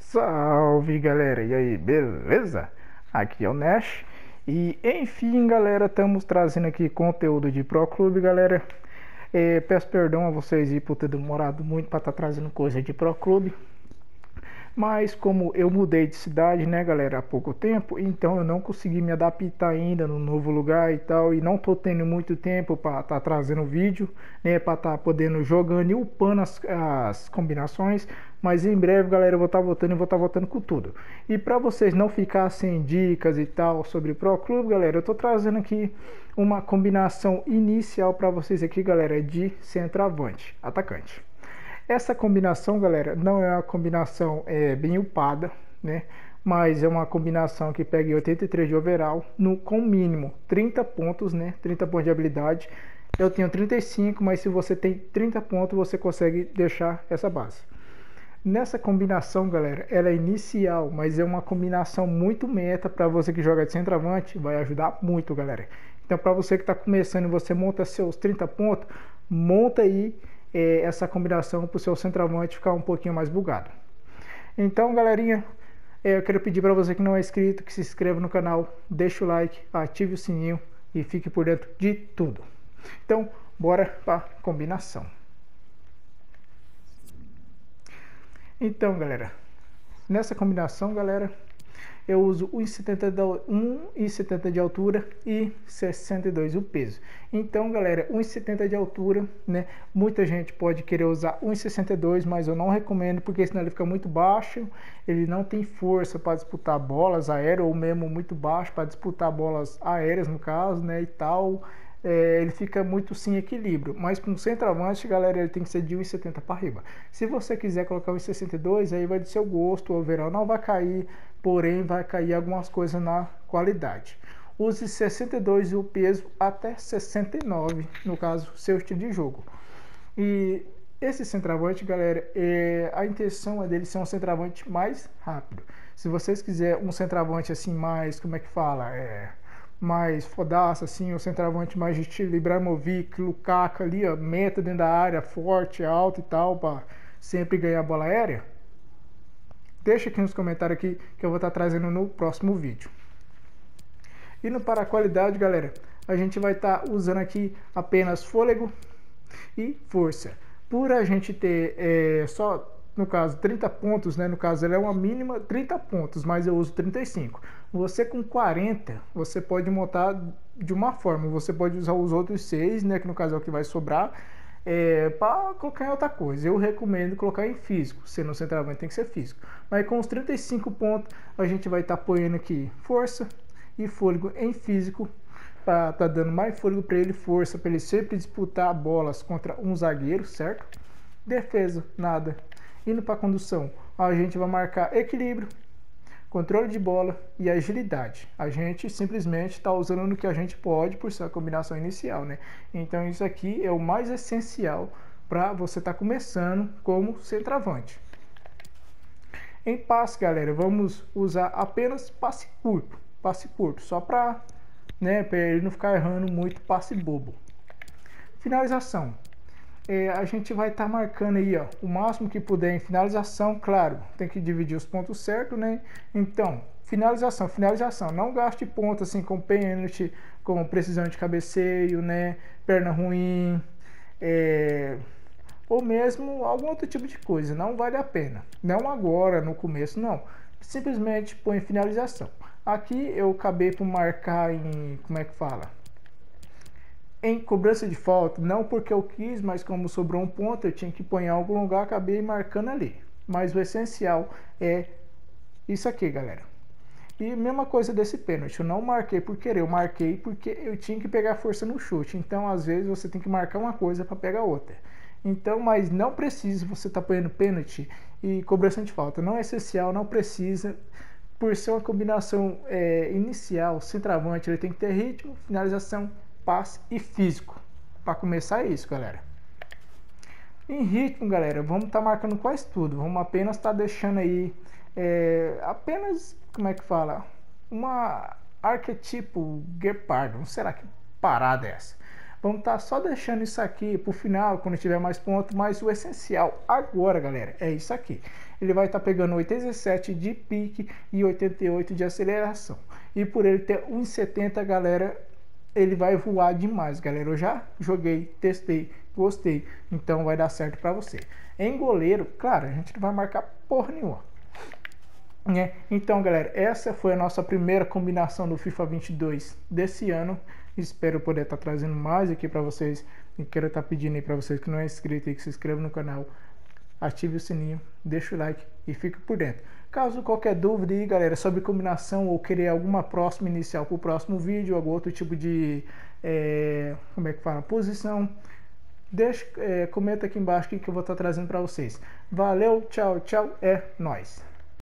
Salve galera, e aí, beleza? Aqui é o Nash e enfim galera, estamos trazendo aqui conteúdo de Pro Clube galera. Peço perdão a vocês por ter demorado muito para estar trazendo coisa de Pro Clube, mas como eu mudei de cidade, né galera, há pouco tempo, então eu não consegui me adaptar ainda no novo lugar e tal, e não tô tendo muito tempo para estar trazendo vídeo, né, para estar podendo jogando e upando as combinações. Mas em breve galera, eu vou estar voltando e vou estar voltando com tudo. E para vocês não ficar sem dicas e tal sobre Pro Clube galera, eu tô trazendo aqui uma combinação inicial para vocês aqui galera, de centroavante, atacante. Essa combinação, galera, não é uma combinação bem upada, né? Mas é uma combinação que pega 83 de overall, com mínimo 30 pontos, né? 30 pontos de habilidade. Eu tenho 35, mas se você tem 30 pontos, você consegue deixar essa base. Nessa combinação, galera, ela é inicial, mas é uma combinação muito meta para você que joga de centroavante, vai ajudar muito, galera. Então, para você que está começando e você monta seus 30 pontos, monta aí essa combinação para o seu centroavante ficar um pouquinho mais bugado. Então galerinha, eu quero pedir para você que não é inscrito, que se inscreva no canal, deixe o like, ative o sininho e fique por dentro de tudo. Então bora para a combinação. Então galera, nessa combinação galera, eu uso 1,70 de altura e 62 o peso. Então galera, 1,70 de altura, né? Muita gente pode querer usar 1,62, mas eu não recomendo, porque senão ele fica muito baixo, ele não tem força para disputar bolas aéreas, ou mesmo muito baixo para disputar bolas aéreas no caso, né, e tal. Ele fica muito sem equilíbrio, mas para um centroavante galera, ele tem que ser de 1,70 para arriba. Se você quiser colocar 1,62, aí vai do seu gosto, o overall não vai cair, porém vai cair algumas coisas na qualidade. Use 62 e o peso até 69, no caso seu estilo de jogo. E esse centroavante galera, a intenção é dele ser um centroavante mais rápido. Se vocês quiserem um centroavante assim mais, como é que fala, mais fodaça, assim, o centroavante mais de estilo Ibrahimovic, Lukaku ali, ó, meta dentro da área, forte, alto e tal, para sempre ganhar a bola aérea, deixa aqui nos comentários aqui que eu vou estar trazendo no próximo vídeo. Indo para a qualidade, galera, a gente vai estar usando aqui apenas fôlego e força. Por a gente ter só, no caso, 30 pontos, né? No caso, ela é uma mínima 30 pontos, mas eu uso 35. Você com 40, você pode montar de uma forma. Você pode usar os outros 6, né? Que no caso é o que vai sobrar, para colocar em outra coisa. Eu recomendo colocar em físico. Sendo centroavante tem que ser físico. Mas com os 35 pontos, a gente vai estar apoiando aqui força e fôlego em físico, para tá dando mais fôlego para ele, força para ele sempre disputar bolas contra um zagueiro, certo? Defesa, nada. Indo para a condução, a gente vai marcar equilíbrio, controle de bola e agilidade. A gente simplesmente está usando no que a gente pode por ser a combinação inicial, né? Então isso aqui é o mais essencial para você estar começando como centroavante. Em passe, galera, vamos usar apenas passe curto, só para, né, para ele não ficar errando muito passe bobo. Finalização. A gente vai estar marcando aí, ó, o máximo que puder em finalização, claro, tem que dividir os pontos certos, né? Então, finalização, não gaste ponto assim com pênalti, com precisão de cabeceio, né? Perna ruim, ou mesmo algum outro tipo de coisa, não vale a pena. Não agora, no começo, não. Simplesmente põe finalização. Aqui eu acabei por marcar em, como é que fala? Em cobrança de falta, não porque eu quis, mas como sobrou um ponto, eu tinha que pôr em algum lugar, acabei marcando ali. Mas o essencial é isso aqui, galera. E mesma coisa desse pênalti, eu não marquei por querer, eu marquei porque eu tinha que pegar força no chute. Então, às vezes, você tem que marcar uma coisa para pegar outra. Então, mas não precisa você estar apoiando pênalti e cobrança de falta. Não é essencial, não precisa. Por ser uma combinação inicial, centroavante, ele tem que ter ritmo, finalização, passe e físico. Para começar é isso, galera. Em ritmo, galera, vamos estar marcando quase tudo. Vamos apenas estar deixando aí apenas, como é que fala, uma arquetipo guepardo. Não será que parada é essa? Vamos estar só deixando isso aqui pro final, quando tiver mais ponto, mas o essencial agora, galera, é isso aqui. Ele vai estar pegando 87 de pique e 88 de aceleração. E por ele ter 1,70, galera, ele vai voar demais, galera. Eu já joguei, testei, gostei, então vai dar certo para você. Em goleiro, claro, a gente não vai marcar porra nenhuma, né? Então, galera, essa foi a nossa primeira combinação do FIFA 22 desse ano. Espero poder estar trazendo mais aqui para vocês. E quero estar pedindo aí para vocês que não é inscrito e que se inscreva no canal, ative o sininho, deixa o like e fique por dentro. Caso qualquer dúvida aí, galera, sobre combinação ou querer alguma próxima inicial para o próximo vídeo, algum outro tipo de como é que fala, posição, deixa, comenta aqui embaixo que eu vou estar trazendo para vocês. Valeu, tchau, tchau, é nóis.